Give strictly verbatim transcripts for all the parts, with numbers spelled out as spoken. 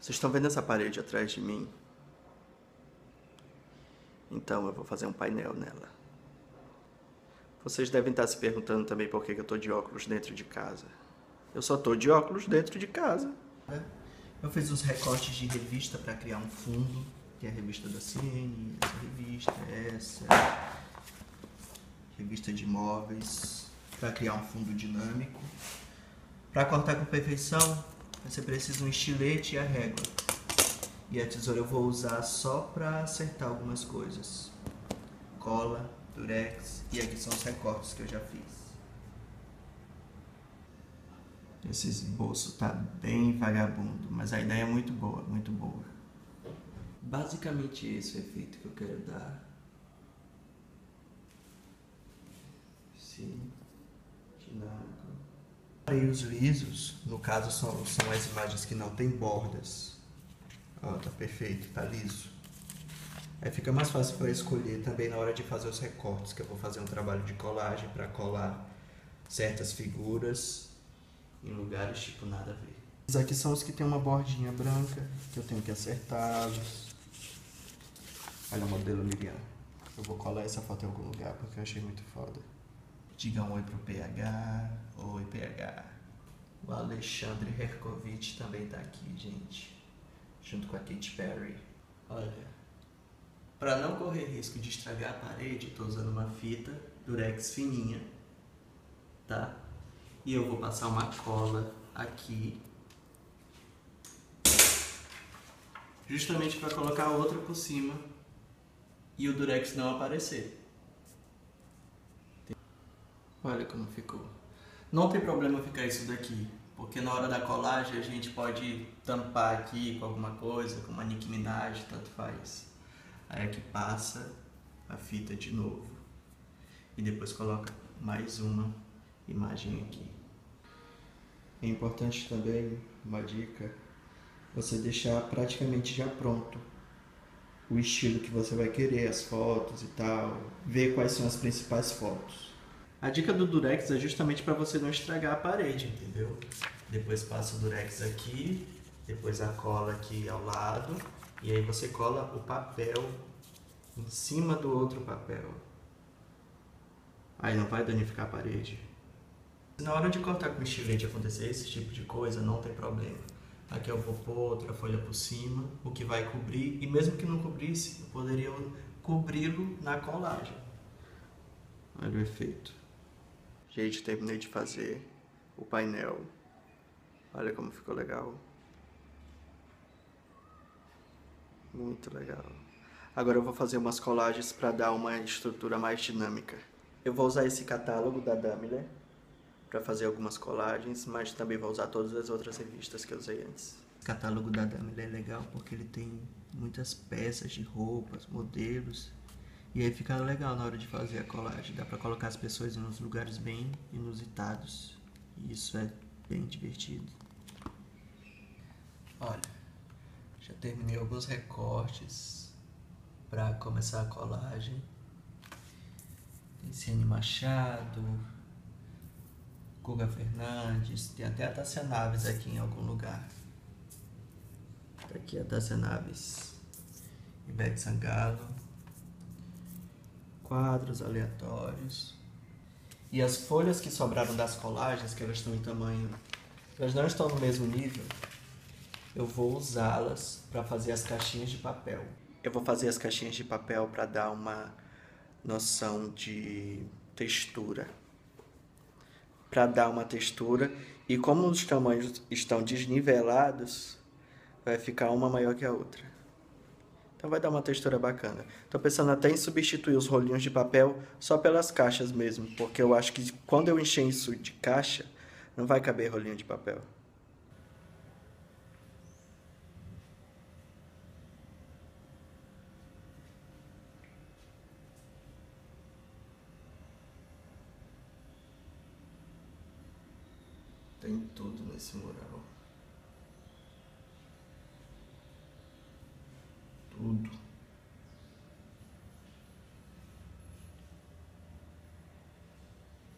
Vocês estão vendo essa parede atrás de mim? Então eu vou fazer um painel nela. Vocês devem estar se perguntando também por que eu estou de óculos dentro de casa. Eu só estou de óculos dentro de casa. Eu fiz uns recortes de revista para criar um fundo, que é a revista da C N, essa revista, essa, revista de imóveis, para criar um fundo dinâmico. Para cortar com perfeição, você precisa de um estilete e a régua. E a tesoura eu vou usar só para acertar algumas coisas. Cola, durex, e aqui são os recortes que eu já fiz. Esse esboço tá bem vagabundo, mas a ideia é muito boa, muito boa. Basicamente esse é o efeito que eu quero dar. Sim, dinâmico. E os lisos, no caso, são, são as imagens que não tem bordas. Ó, tá perfeito, tá liso. Aí fica mais fácil para escolher também na hora de fazer os recortes, que eu vou fazer um trabalho de colagem para colar certas figuras em lugares tipo nada a ver. Esses aqui são os que tem uma bordinha branca, que eu tenho que acertá-los. Olha o modelo Miriam. Eu vou colar essa foto em algum lugar porque eu achei muito foda. Diga um oi pro P H. Oi, P H. O Alexandre Herkovich também tá aqui, gente. Junto com a Katy Perry. Olha. Para não correr risco de estragar a parede, estou usando uma fita durex fininha, tá? E eu vou passar uma cola aqui, justamente para colocar outra por cima e o durex não aparecer. Olha como ficou. Não tem problema ficar isso daqui, porque na hora da colagem a gente pode tampar aqui com alguma coisa, com uma Nicki Minaj, tanto faz. Aí aqui passa a fita de novo e depois coloca mais uma imagem aqui. É importante também, uma dica, você deixar praticamente já pronto o estilo que você vai querer, as fotos e tal, ver quais são as principais fotos. A dica do durex é justamente para você não estragar a parede, entendeu? Depois passa o durex aqui, depois a cola aqui ao lado. E aí você cola o papel em cima do outro papel. Aí não vai danificar a parede. Na hora de cortar com estilete acontecer esse tipo de coisa, não tem problema. Aqui eu vou pôr outra folha por cima, o que vai cobrir. E mesmo que não cobrisse, eu poderia cobri-lo na colagem. Olha o efeito. Gente, terminei de fazer o painel. Olha como ficou legal. Muito legal. Agora eu vou fazer umas colagens para dar uma estrutura mais dinâmica. Eu vou usar esse catálogo da Daimler para fazer algumas colagens, mas também vou usar todas as outras revistas que eu usei antes. O catálogo da Daimler é legal porque ele tem muitas peças de roupas, modelos, e aí fica legal na hora de fazer a colagem. Dá para colocar as pessoas em uns lugares bem inusitados, e isso é bem divertido. Olha, já terminei alguns recortes para começar a colagem. Tem Ciane Machado, Guga Fernandes, tem até a Tássia Naves aqui em algum lugar. Tá aqui a Tássia Naves, Ivete Sangalo, quadros aleatórios. E as folhas que sobraram das colagens, que elas estão em tamanho, elas não estão no mesmo nível, eu vou usá-las para fazer as caixinhas de papel. Eu vou fazer as caixinhas de papel para dar uma noção de textura. Para dar uma textura, e como os tamanhos estão desnivelados, vai ficar uma maior que a outra. Então vai dar uma textura bacana. Estou pensando até em substituir os rolinhos de papel só pelas caixas mesmo, porque eu acho que quando eu encher isso de caixa, não vai caber rolinho de papel. Tem tudo nesse mural. Tudo.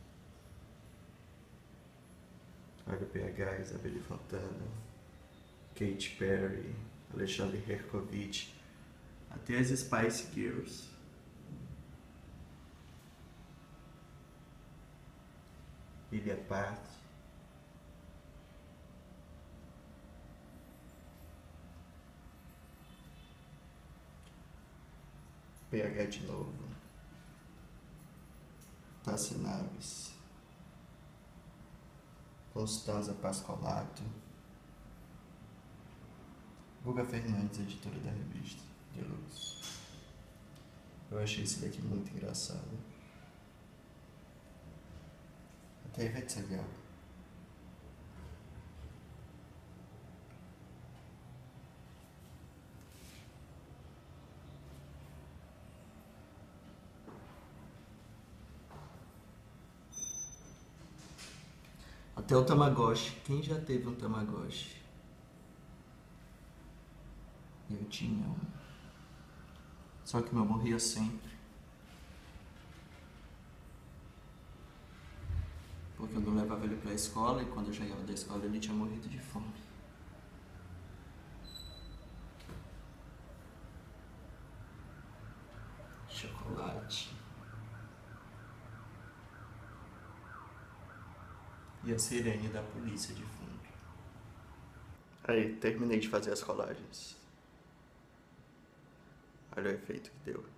Olha o P H, Isabelle Fontana, Katy Perry, Alexandre Herkovich, até as Spice Girls. Lilia Part. P H de novo. Tassi Naves. Constanza Pascolato. Guga Fernandes, editora da revista Deluxe. Eu achei esse daqui muito engraçado. Até Ivete Sangalo. Até o Tamagotchi. Quem já teve um Tamagotchi? Eu tinha um. Só que o meu morria sempre. Porque eu não levava ele pra escola e quando eu chegava da escola ele tinha morrido de fome. Chocolate. E a sirene da polícia de fundo. Aí, terminei de fazer as colagens. Olha o efeito que deu.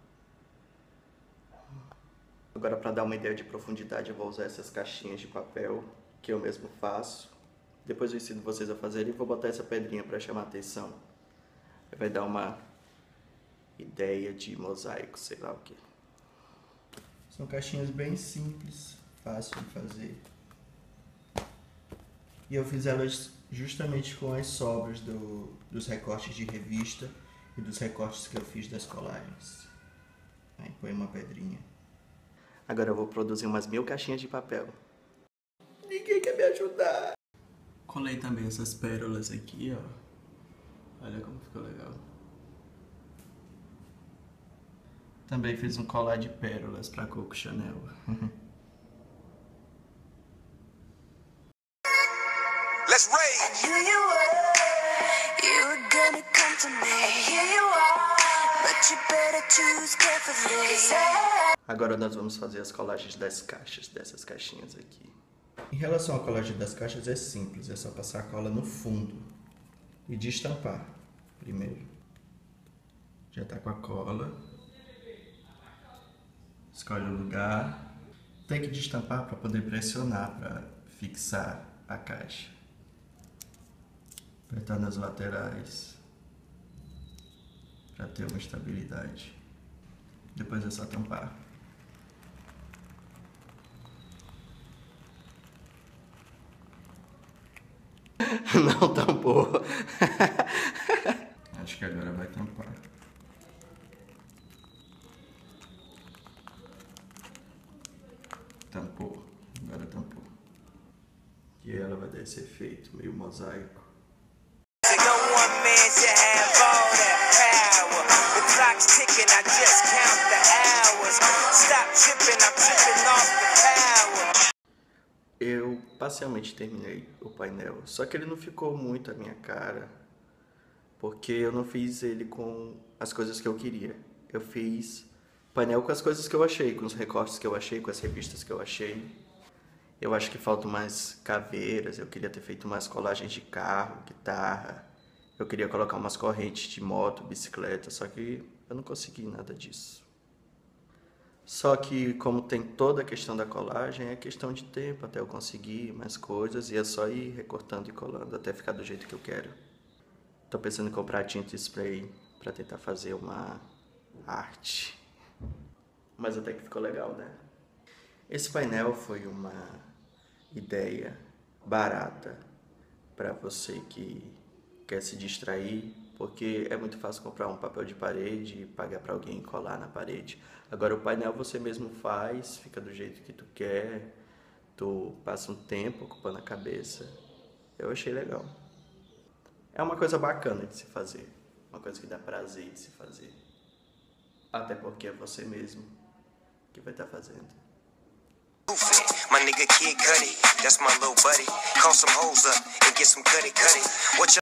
Agora, para dar uma ideia de profundidade, eu vou usar essas caixinhas de papel que eu mesmo faço. Depois eu ensino vocês a fazerem e vou botar essa pedrinha para chamar a atenção. Vai dar uma ideia de mosaico, sei lá o que. São caixinhas bem simples, fácil de fazer. E eu fiz elas justamente com as sobras do, dos recortes de revista e dos recortes que eu fiz das colagens. Aí põe uma pedrinha. Agora eu vou produzir umas mil caixinhas de papel. Ninguém quer me ajudar. Colei também essas pérolas aqui, ó. Olha como ficou legal. Também fiz um colar de pérolas pra Coco Chanel. Let's rage. Here you were, you were gonna come to me. Here you are, but you better choose carefully. Agora nós vamos fazer as colagens das caixas, dessas caixinhas aqui. Em relação à colagem das caixas é simples, é só passar a cola no fundo e destampar primeiro. Já tá com a cola. Escolhe o lugar. Tem que destampar para poder pressionar, para fixar a caixa. Apertar nas laterais para ter uma estabilidade. Depois é só tampar. Não tampou. Acho que agora vai tampar. Tampou. Agora tampou. E ela vai dar esse efeito meio mosaico. Eu parcialmente terminei o painel, só que ele não ficou muito a minha cara, porque eu não fiz ele com as coisas que eu queria. Eu fiz painel com as coisas que eu achei, com os recortes que eu achei, com as revistas que eu achei. Eu acho que faltam mais caveiras, eu queria ter feito mais colagens de carro, guitarra. Eu queria colocar umas correntes de moto, bicicleta, só que eu não consegui nada disso. Só que como tem toda a questão da colagem, é questão de tempo até eu conseguir mais coisas e é só ir recortando e colando até ficar do jeito que eu quero. Tô pensando em comprar tinta e spray para tentar fazer uma arte. Mas até que ficou legal, né? Esse painel foi uma ideia barata para você que quer se distrair, porque é muito fácil comprar um papel de parede e pagar para alguém colar na parede. Agora o painel você mesmo faz, fica do jeito que tu quer, tu passa um tempo ocupando a cabeça. Eu achei legal. É uma coisa bacana de se fazer, uma coisa que dá prazer de se fazer. Até porque é você mesmo que vai estar fazendo. My nigga Kid Cudi, that's my little buddy. Call some hoes up and get some cutty cutty. What